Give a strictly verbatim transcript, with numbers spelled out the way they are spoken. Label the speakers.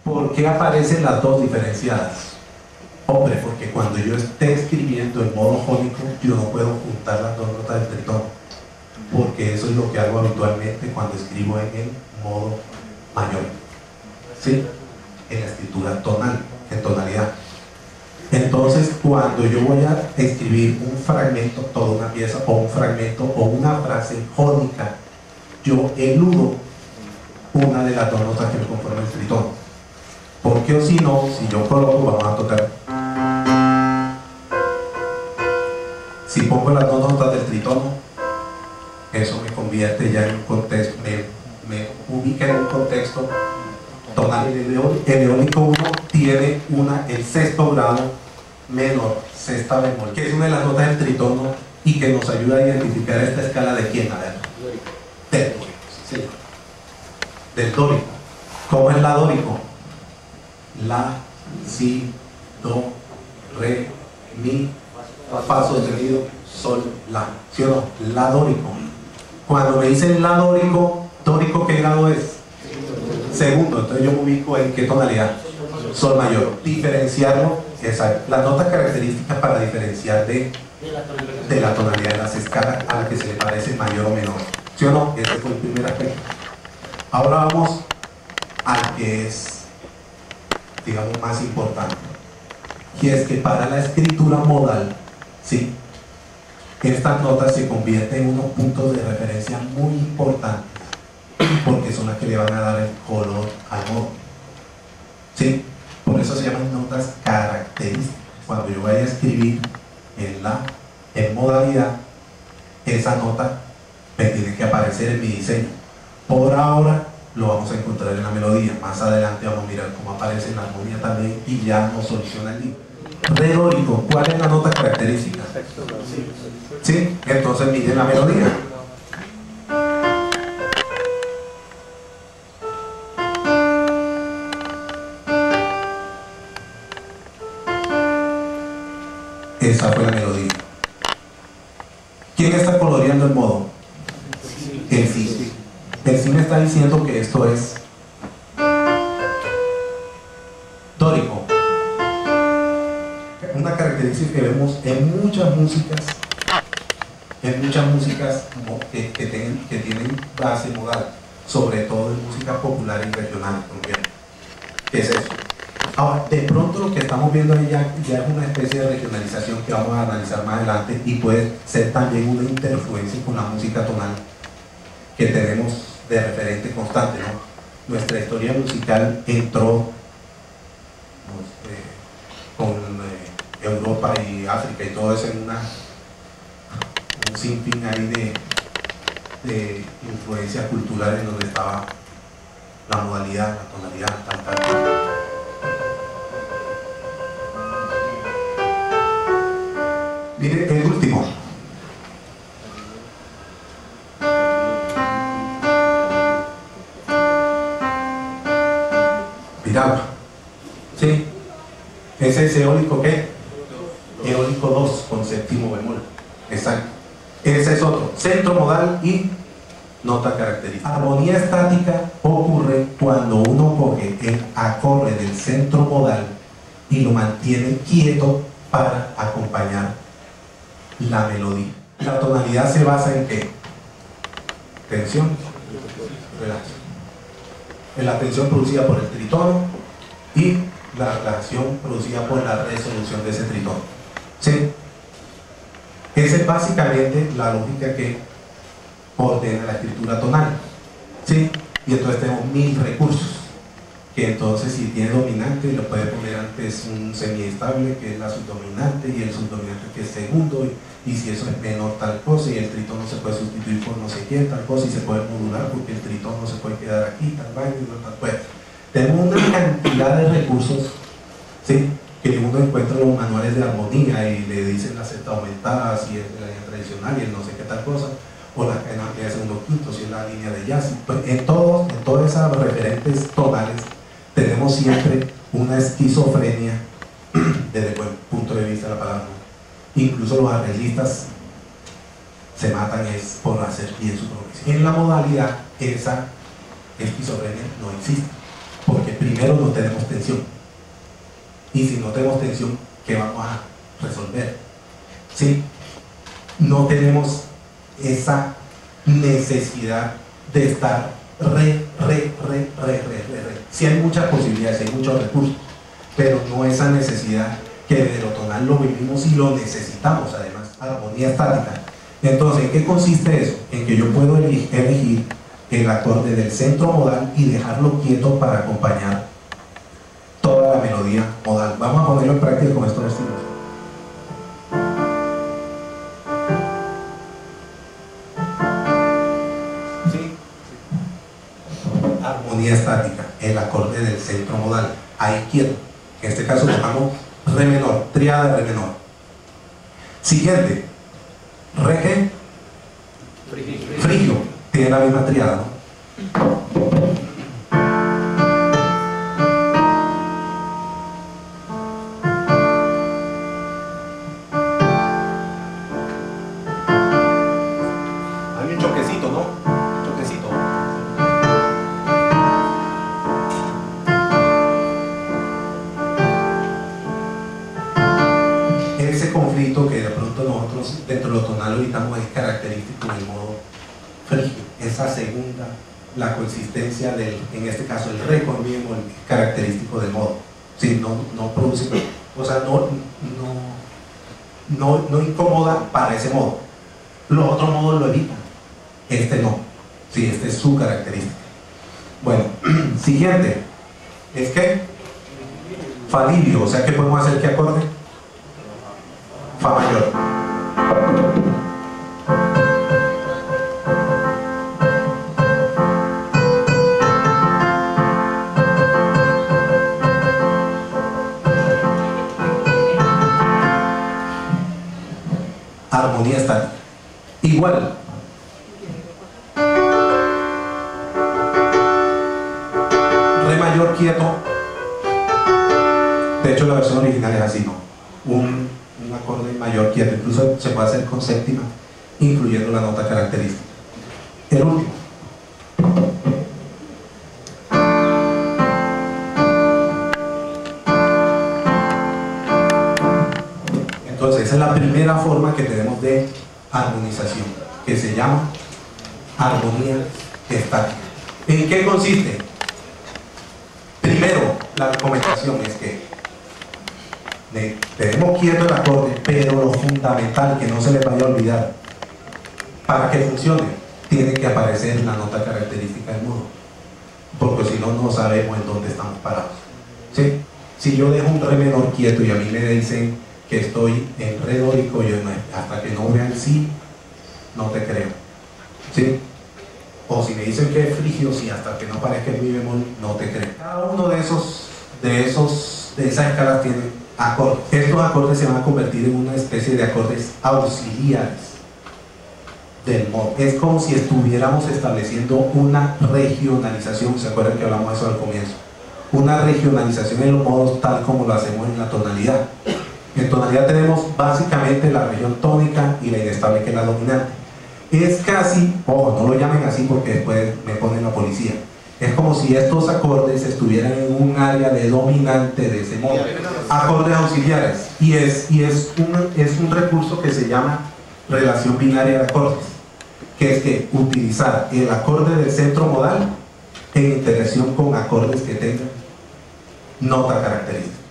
Speaker 1: ¿Por qué aparecen las dos diferenciadas? Hombre, porque cuando yo esté escribiendo en modo jónico, yo no puedo juntar las dos notas del tritono, porque eso es lo que hago habitualmente cuando escribo en el modo mayor, ¿sí? En la escritura tonal, en tonalidad. Entonces, cuando yo voy a escribir un fragmento, toda una pieza, o un fragmento, o una frase jónica, yo eludo una de las dos notas que me conforman el tritono. Porque o si no, si yo coloco, vamos a tocar. Si pongo las dos notas del tritono, eso me convierte ya en un contexto, me, me ubica en un contexto tonal. El eólico uno tiene una, el sexto grado menor, sexta bemol, que es una de las notas del tritono y que nos ayuda a identificar esta escala de quién, a ver, del dórico, sí, señor. Del dórico. ¿Cómo es la dórico? La, si, do, re, mi, fa sostenido, sol, la. ¿Sí o no? La dórico. Cuando me dicen la dórico, ¿dórico qué grado es? Segundo. Entonces yo me ubico en qué tonalidad. Sol mayor. Diferenciarlo, esa, las notas características para diferenciar de, de la tonalidad de las escalas a la que se le parece mayor o menor. ¿Sí o no? Ese fue el primer aspecto. Ahora vamos al que es, digamos, más importante, y es que para la escritura modal, ¿sí?, estas notas se convierten en unos puntos de referencia muy importantes, porque son las que le van a dar el color al modo, ¿sí? Por eso se llaman notas características. Cuando yo vaya a escribir en la en modalidad, esa nota me tiene que aparecer en mi diseño. Por ahora lo vamos a encontrar en la melodía. Más adelante vamos a mirar cómo aparece en la armonía también y ya nos soluciona el libro. Re dórico, ¿cuál es la nota característica? ¿Sí? Entonces miren la melodía. Esa fue la melodía. ¿Quién está coloreando el modo? El sí. El sí me está diciendo que esto es dórico. Una característica que vemos en muchas músicas, en muchas músicas que, que, tienen, que tienen base modal, sobre todo en música popular y regional colombiana. ¿Qué es eso? Ahora, de pronto lo que estamos viendo ahí ya, ya es una especie de regionalización que vamos a analizar más adelante y puede ser también una interfluencia con la música tonal que tenemos de referente constante, ¿no? Nuestra historia musical entró pues, eh, con eh, Europa y África y todo eso en una, un sinfín ahí de, de influencia cultural en donde estaba la modalidad, la tonalidad, tal, tal, tal. Mire, el último. Miraba. ¿Sí? Ese es eólico, ¿qué? Eólico dos con séptimo bemol. Exacto. Ese es otro. Centro modal y nota característica. Armonía estática ocurre cuando uno coge el acorde del centro modal y lo mantiene quieto para acompañar la melodía. La tonalidad se basa en ¿qué? Tensión, relajación. En la tensión producida por el tritono y la relajación producida por la resolución de ese tritono. ¿Sí? Esa es básicamente la lógica que ordena la escritura tonal. ¿Sí? Y entonces tenemos mil recursos, que entonces si tiene dominante lo puede poner antes un semiestable que es la subdominante y el subdominante que es segundo, y, y si eso es menor tal cosa, y el tritono se puede sustituir por no sé qué tal cosa y se puede modular porque el tritono se puede quedar aquí tal vaina y no tal. Pues tenemos una cantidad de recursos, ¿sí?, que uno encuentra en los manuales de armonía y le dicen las sextas aumentadas y el de la línea tradicional y el no sé qué tal cosa, o la cadena de segundo quinto si es la línea de jazz. Pues en todos, en todas esas referentes tonales tenemos siempre una esquizofrenia desde el punto de vista de la palabra. Incluso los arreglistas se matan es por hacer bien su progresión. En la modalidad esa esquizofrenia no existe, porque primero no tenemos tensión. Y si no tenemos tensión, ¿qué vamos a resolver? ¿Sí? No tenemos esa necesidad de estar re, re, re, re, re, re, re. Sí hay muchas posibilidades, hay muchos recursos, pero no esa necesidad que de lo tonal lo vivimos y lo necesitamos, además, armonía estática. Entonces, ¿en qué consiste eso? En que yo puedo elegir el acorde del centro modal y dejarlo quieto para acompañar toda la melodía modal. Vamos a ponerlo en práctica con estos estilos. ¿Sí? Armonía estática, el acorde del centro modal, ahí quieto. En este caso tocamos re menor, tríada de re menor. Siguiente, re qué? Frigio, tiene la misma tríada, ¿no? Hay un choquecito, ¿no? Choquecito. Ese conflicto que de pronto nosotros dentro de lo tonal evitamos es característico del modo frigio. Esa segunda, la coexistencia del, en este caso el re con mi bemol, característico del modo. Sí, no, no produce, o sea, no, no, no, no incomoda para ese modo. Los otros modos lo evitan, este no. Sí, este es su característica. Bueno, siguiente, es que fa livio, o sea que podemos hacer ¿qué acorde? Fa mayor. Armonía estática. Igual. Re mayor quieto. De hecho la versión original es así, ¿no? Un, un acorde mayor quieto. Incluso se puede hacer con séptima, incluyendo la nota característica. El último. Entonces, esa es la primera forma que tenemos de armonización, que se llama armonía estática. ¿En qué consiste? Primero, la recomendación es que tenemos quieto el acorde, pero lo fundamental, que no se les vaya a olvidar, para que funcione, tiene que aparecer la nota característica del modo, porque si no, no sabemos en dónde estamos parados. ¿Sí? Si yo dejo un re menor quieto y a mí me dicen que estoy en re dórico, yo no, hasta que no vean sí, no te creo. ¿Sí? O si me dicen que es frigio, sí, hasta que no aparezca el mi bemol, no te creo. Cada uno de esos, de esos, de esas escalas tiene acordes. Estos acordes se van a convertir en una especie de acordes auxiliares del modo. Es como si estuviéramos estableciendo una regionalización. ¿Se acuerdan que hablamos de eso al comienzo? Una regionalización en los modos tal como lo hacemos en la tonalidad. En tonalidad tenemos básicamente la región tónica y la inestable, que es la dominante. Es casi, ojo, no lo llamen así porque después me ponen la policía. Es como si estos acordes estuvieran en un área de dominante de ese modo. Acordes auxiliares. Y es, y es, un, es un recurso que se llama relación binaria de acordes, que es que utilizar el acorde del centro modal en interacción con acordes que tengan nota característica.